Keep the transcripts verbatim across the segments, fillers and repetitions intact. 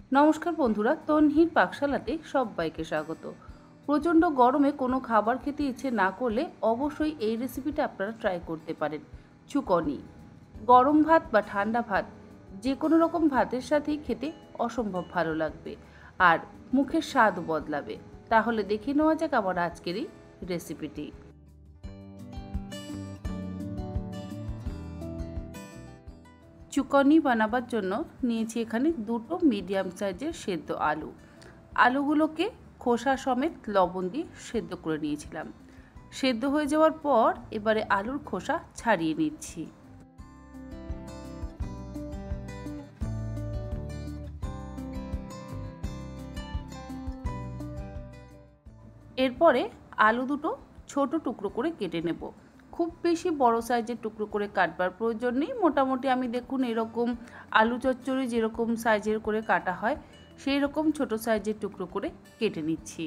নমস্কার বন্ধুরা, তনহির পাকশালাতে সবাইকে স্বাগত। প্রচণ্ড গরমে কোনো খাবার খেতে ইচ্ছে না করলে অবশ্যই এই রেসিপিটা আপনারা ট্রাই করতে পারেন। চুকনি গরম ভাত বা ঠান্ডা ভাত যে কোনো রকম ভাতের সাথেই খেতে অসম্ভব ভালো লাগবে আর মুখের স্বাদও বদলাবে। তাহলে দেখে নেওয়া যাক আমার আজকের এই রেসিপিটি। চুকনি বানাবার জন্য নিয়েছি এখানে দুটো মিডিয়াম সাইজের সেদ্ধ আলু। আলুগুলোকে খোসা সমেত লবণ দিয়ে সেদ্ধ করে নিয়েছিলাম। সেদ্ধ হয়ে যাওয়ার পর এবারে আলুর খোসা ছাড়িয়ে নিচ্ছি। এরপরে আলু দুটো ছোট টুকরো করে কেটে নেব। খুব বেশি বড় সাইজের টুকরো করে কাটবার প্রয়োজন নেই। মোটামুটি আমি দেখুন এরকম আলু চচ্চড়ি যেরকম সাইজের করে কাটা হয় সেই রকম ছোট সাইজের টুকরো করে কেটে নিচ্ছি।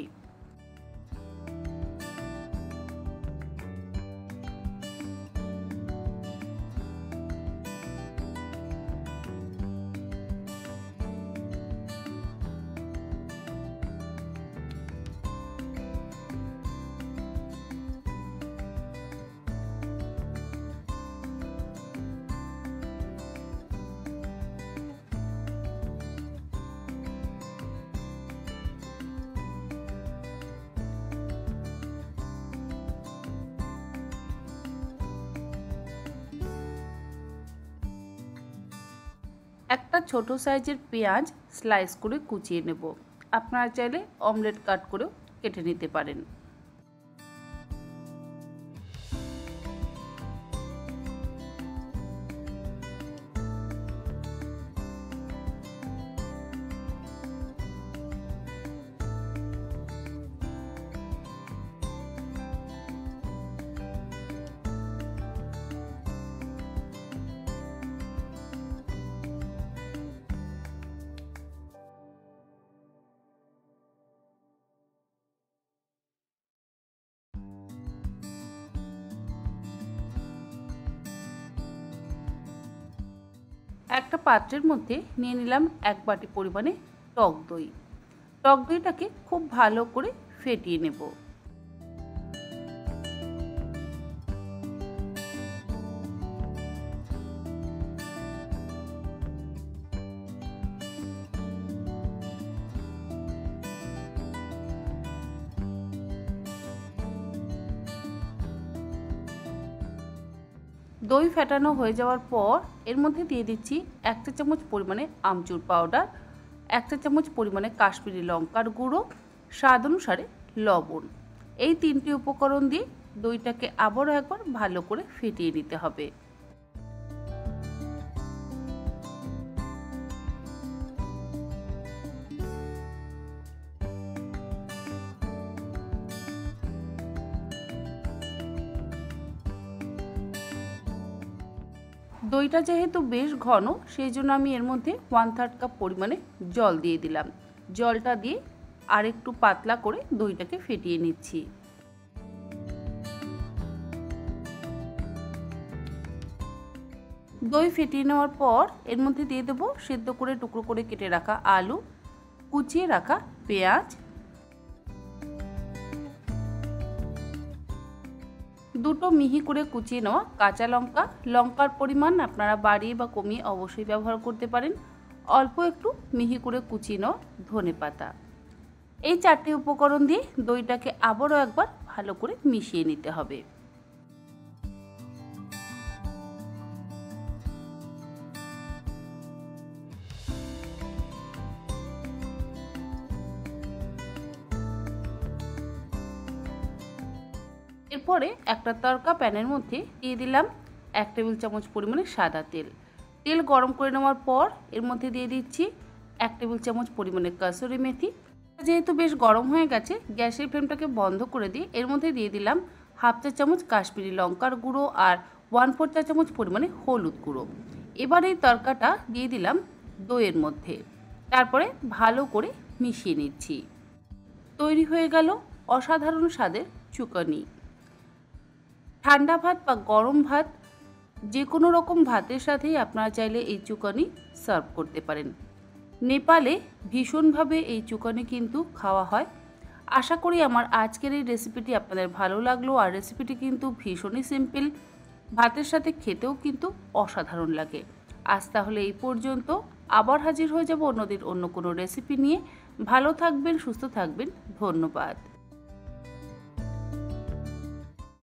একটা ছোট সাইজের পেঁয়াজ স্লাইস করে কুচিয়ে নেব। আপনারা চাইলে অমলেট কাট করেও কেটে নিতে পারেন। একটা পাত্রের মধ্যে নিয়ে নিলাম এক বাটি পরিমাণে টক দই। টক দইটাকে খুব ভালো করে ফেটিয়ে নেব। দই ফেটানো হয়ে যাওয়ার পর এর মধ্যে দিয়ে দিচ্ছি এক চা চামচ পরিমাণে আমচুর পাউডার, এক চা চামচ পরিমাণে কাশ্মীরি লঙ্কার গুঁড়ো, স্বাদ অনুসারে লবণ। এই তিনটি উপকরণ দিয়ে দইটাকে আবারও একবার ভালো করে ফেটিয়ে নিতে হবে। দইটা যেহেতু বেশ ঘন সেই জন্য আমি এর মধ্যে ওয়ান থার্ড কাপ পরিমাণে জল দিয়ে দিলাম। জলটা দিয়ে আর একটু পাতলা করে দইটাকে ফেটিয়ে নিচ্ছি। দই ফেটিয়ে নেওয়ার পর এর মধ্যে দিয়ে দেবো সেদ্ধ করে টুকরো করে কেটে রাখা আলু, কুচিয়ে রাখা পেঁয়াজ, দুটো মিহি করে কুচিয়ে নেওয়া কাঁচা লঙ্কা। লঙ্কার পরিমাণ আপনারা বাড়িয়ে বা কমিয়ে অবশ্যই ব্যবহার করতে পারেন। অল্প একটু মিহি করে কুচিয়ে নেওয়া ধনেপাতা। এই চারটি উপকরণ দিয়ে দইটাকে আবারও একবার ভালো করে মিশিয়ে নিতে হবে। এরপরে একটা তড়কা প্যানের মধ্যে দিয়ে দিলাম এক টেবিল চামচ পরিমাণে সাদা তেল। তেল গরম করে নেওয়ার পর এর মধ্যে দিয়ে দিচ্ছি এক টেবিল চামচ পরিমাণে কাসুরি মেথি। যেহেতু বেশ গরম হয়ে গেছে গ্যাসের ফ্লেমটাকে বন্ধ করে দিয়ে এর মধ্যে দিয়ে দিলাম হাফ চা চামচ কাশ্মীরি লঙ্কার গুঁড়ো আর ওয়ান ফোর চা চামচ পরিমাণে হলুদ গুঁড়ো। এবার এই তড়কাটা দিয়ে দিলাম দইয়ের মধ্যে, তারপরে ভালো করে মিশিয়ে নিচ্ছি। তৈরি হয়ে গেল অসাধারণ স্বাদের চুকনি। ঠান্ডা ভাত বা গরম ভাত যে কোনো রকম ভাতের সাথেই আপনারা চাইলে এই চুকনি সার্ভ করতে পারেন। নেপালে ভীষণভাবে এই চুকানি কিন্তু খাওয়া হয়। আশা করি আমার আজকের এই রেসিপিটি আপনাদের ভালো লাগলো। আর রেসিপিটি কিন্তু ভীষণই সিম্পল, ভাতের সাথে খেতেও কিন্তু অসাধারণ লাগে। আজ তাহলে এই পর্যন্ত, আবার হাজির হয়ে যাব অন্যদিন অন্য কোনো রেসিপি নিয়ে। ভালো থাকবেন, সুস্থ থাকবেন, ধন্যবাদ।